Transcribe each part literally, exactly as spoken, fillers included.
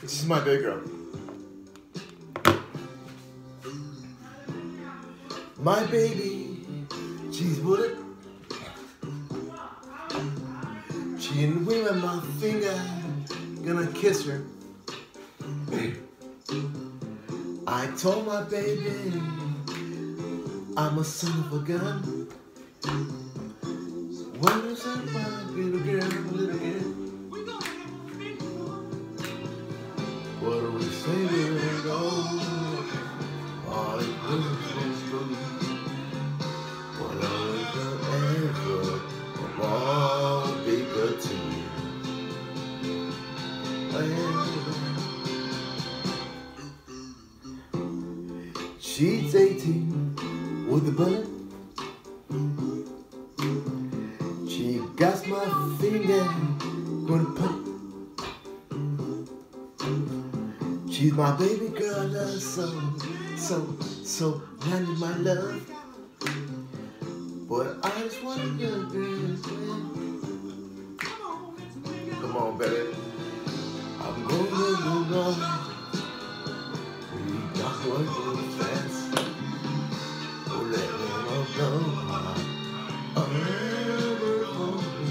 This is my big girl. My baby, she's wooded. She and wing at my finger, gonna kiss her. I told my baby, I'm a son of a gun. What is that, my little girl, little girl? What do we say when we go? All it goes, goes, goes. What are the ever of all bigger to you? She's eighteen with a bullet. She got my finger, gonna put. She's my baby girl, love, so, so, so, handle my love. But I just wanna get this. Come on, baby. I'm gonna go on. We got to work really fast. Oh, let me know. I'm never gonna be.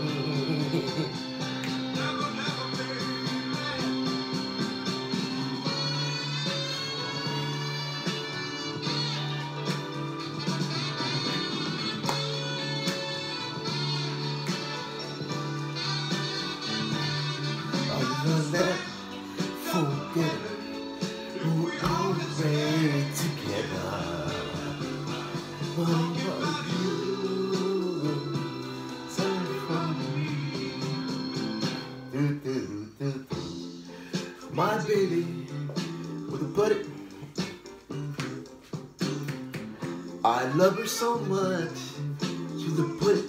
Never forget who already together. What about you? Sing for me. Do, do, do, do. My baby with a buddy. I love her so much. She's a buddy.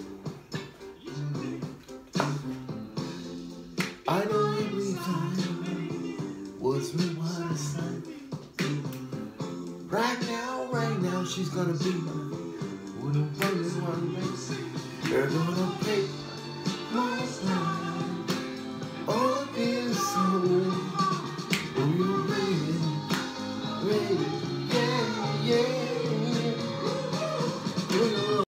I know every time was me what I said. Right now, right now, she's gonna be mine. Wouldn't wonder one day they're gonna take my time.